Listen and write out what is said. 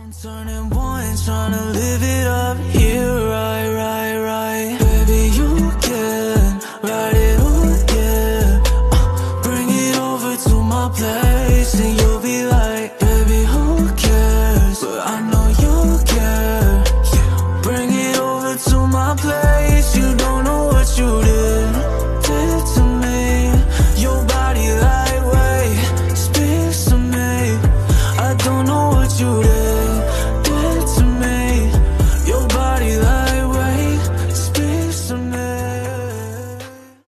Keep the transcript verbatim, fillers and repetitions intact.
I'm turning point, trying to live it up here, right, right, right. Baby, you can ride it on, yeah. uh, Bring it over to my place, and you'll be like, baby, who cares? But I know you care, yeah. Bring it over to my place, you don't know what you did, did to me. Your body lightweight speaks to me. I don't know what you did.